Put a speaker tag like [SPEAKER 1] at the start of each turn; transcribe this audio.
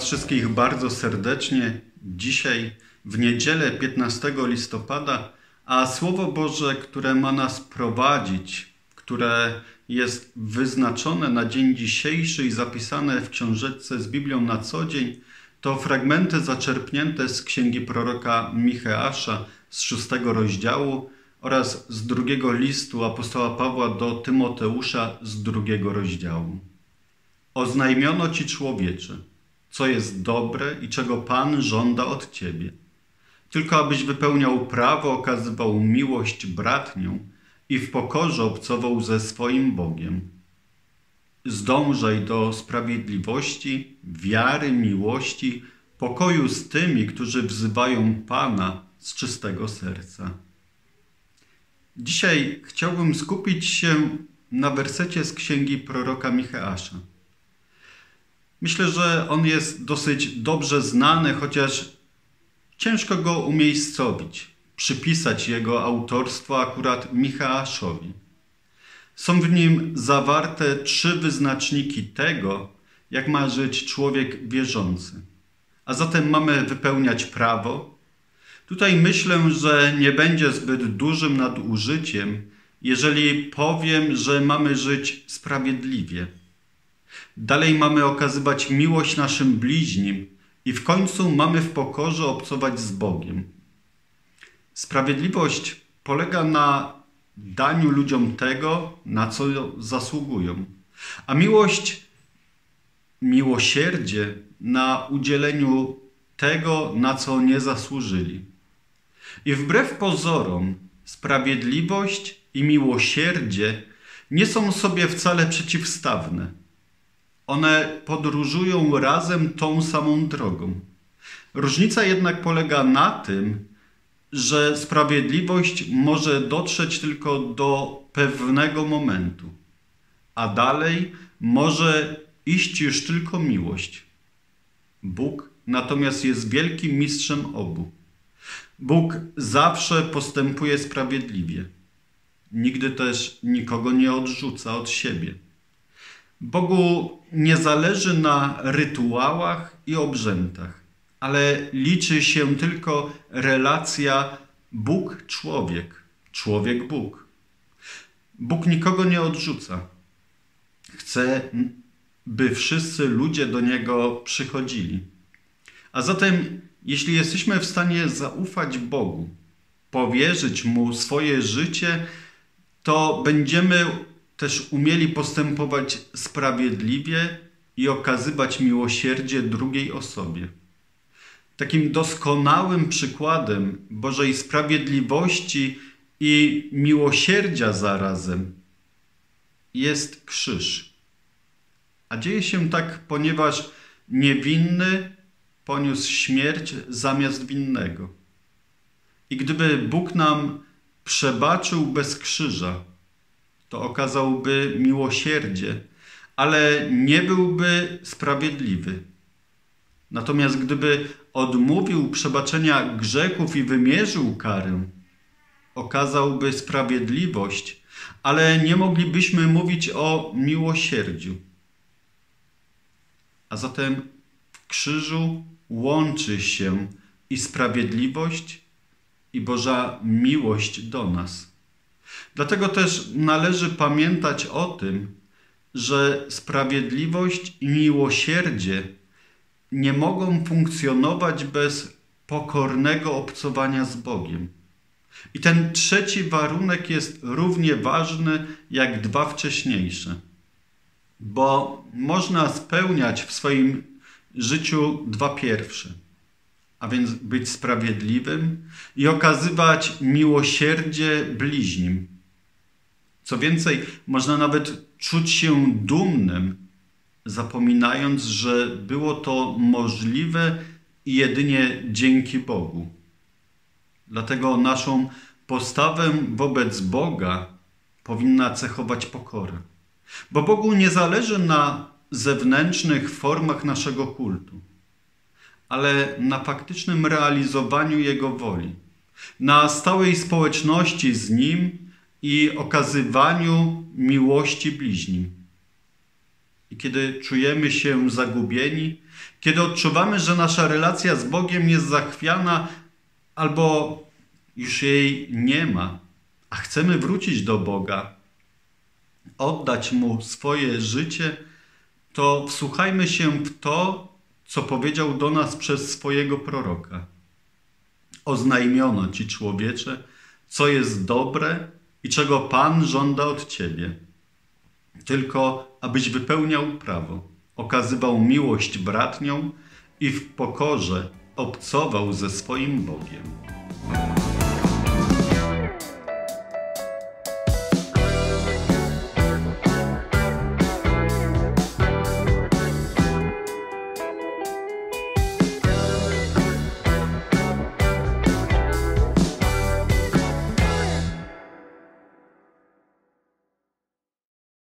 [SPEAKER 1] Was wszystkich bardzo serdecznie. Dzisiaj w niedzielę 15 listopada, a Słowo Boże, które ma nas prowadzić, które jest wyznaczone na dzień dzisiejszy i zapisane w książeczce z Biblią na co dzień, to fragmenty zaczerpnięte z księgi proroka Micheasza z 6 rozdziału oraz z 2 listu apostoła Pawła do Tymoteusza z 2 rozdziału. Oznajmiono Ci, człowiecze, co jest dobre i czego Pan żąda od Ciebie. Tylko abyś wypełniał prawo, okazywał miłość bratnią i w pokorze obcował ze swoim Bogiem. Zdążaj do sprawiedliwości, wiary, miłości, pokoju z tymi, którzy wzywają Pana z czystego serca. Dzisiaj chciałbym skupić się na wersecie z księgi proroka Micheasza. Myślę, że on jest dosyć dobrze znany, chociaż ciężko go umiejscowić, przypisać jego autorstwo akurat Micheaszowi. Są w nim zawarte 3 wyznaczniki tego, jak ma żyć człowiek wierzący. A zatem mamy wypełniać prawo. Tutaj myślę, że nie będzie zbyt dużym nadużyciem, jeżeli powiem, że mamy żyć sprawiedliwie. Dalej mamy okazywać miłość naszym bliźnim i w końcu mamy w pokorze obcować z Bogiem. Sprawiedliwość polega na daniu ludziom tego, na co zasługują, a miłosierdzie na udzieleniu tego, na co nie zasłużyli. I wbrew pozorom sprawiedliwość i miłosierdzie nie są sobie wcale przeciwstawne. One podróżują razem tą samą drogą. Różnica jednak polega na tym, że sprawiedliwość może dotrzeć tylko do pewnego momentu, a dalej może iść już tylko miłość. Bóg natomiast jest wielkim mistrzem obu. Bóg zawsze postępuje sprawiedliwie. Nigdy też nikogo nie odrzuca od siebie. Bogu nie zależy na rytuałach i obrzędach, ale liczy się tylko relacja Bóg-człowiek, człowiek-Bóg. Bóg nikogo nie odrzuca. Chce, by wszyscy ludzie do Niego przychodzili. A zatem, jeśli jesteśmy w stanie zaufać Bogu, powierzyć Mu swoje życie, to będziemy też umieli postępować sprawiedliwie i okazywać miłosierdzie drugiej osobie. Takim doskonałym przykładem Bożej sprawiedliwości i miłosierdzia zarazem jest krzyż. A dzieje się tak, ponieważ niewinny poniósł śmierć zamiast winnego. I gdyby Bóg nam przebaczył bez krzyża, to okazałby miłosierdzie, ale nie byłby sprawiedliwy. Natomiast gdyby odmówił przebaczenia grzechów i wymierzył karę, okazałby sprawiedliwość, ale nie moglibyśmy mówić o miłosierdziu. A zatem w krzyżu łączy się i sprawiedliwość, i Boża miłość do nas. Dlatego też należy pamiętać o tym, że sprawiedliwość i miłosierdzie nie mogą funkcjonować bez pokornego obcowania z Bogiem. I ten trzeci warunek jest równie ważny jak 2 wcześniejsze, bo można spełniać w swoim życiu 2 pierwsze, a więc być sprawiedliwym i okazywać miłosierdzie bliźnim. Co więcej, można nawet czuć się dumnym, zapominając, że było to możliwe jedynie dzięki Bogu. Dlatego naszą postawę wobec Boga powinna cechować pokora. Bo Bogu nie zależy na zewnętrznych formach naszego kultu, ale na faktycznym realizowaniu Jego woli, na stałej społeczności z Nim i okazywaniu miłości bliźnim. I kiedy czujemy się zagubieni, Kiedy odczuwamy, że nasza relacja z Bogiem jest zachwiana albo już jej nie ma, a chcemy wrócić do Boga, oddać Mu swoje życie, to wsłuchajmy się w to, co powiedział do nas przez swojego proroka. Oznajmiono Ci, człowiecze, co jest dobre i czego Pan żąda od Ciebie. Tylko abyś wypełniał prawo, okazywał miłość bratnią i w pokorze obcował ze swoim Bogiem.